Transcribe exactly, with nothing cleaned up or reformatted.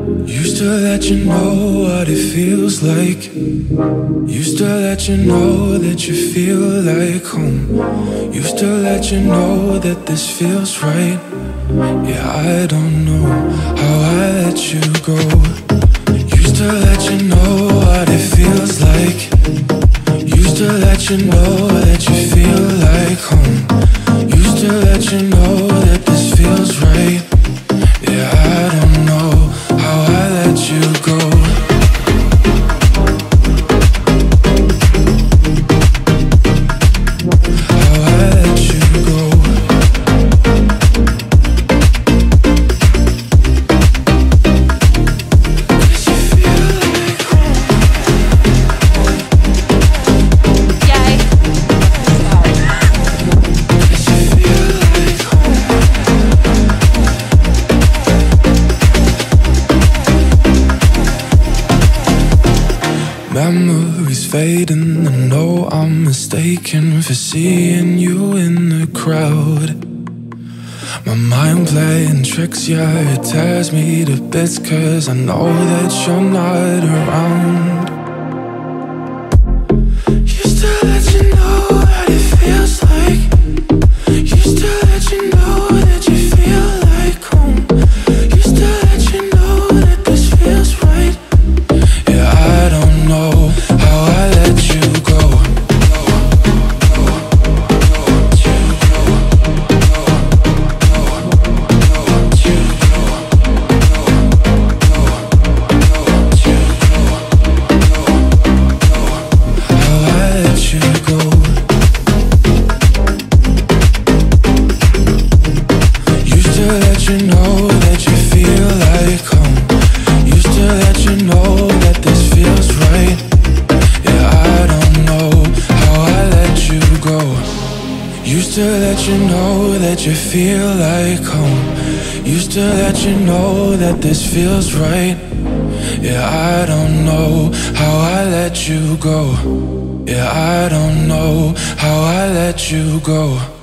Used to let you know what it feels like. Used to let you know that you feel like home. Used to let you know that this feels right. Yeah, I don't know how I let you go. Used to let you know what it feels like. Used to let you know that you feel like home. Used to let you know that this feels right. Yeah, I don't know how I let you go. How I let you go. Cause you feel like home. Yay. Cause you feel like home. Memories fading, I know I'm mistaken for seeing you in the crowd. My mind playing tricks, yeah, it tears me to bits, cause I know that you're not around. Used to let you know what it feels like. Used to let you know that you feel like home. Used to let you know that this feels right. Yeah, I don't know how I let you go. How I let you go. Used to let you know that you feel like home. Used to let you know that this feels right. Yeah, I don't know how I let you go. Used to let you know that you feel like home. Used to let you know that this feels right. Yeah, I don't know how I let you go. Yeah, I don't know how I let you go.